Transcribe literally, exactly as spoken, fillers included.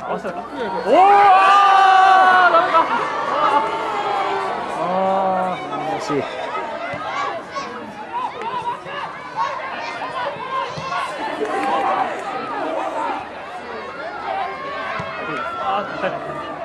合わせたか。おお、あー、ダメか。あー、惜しい。あー、高い。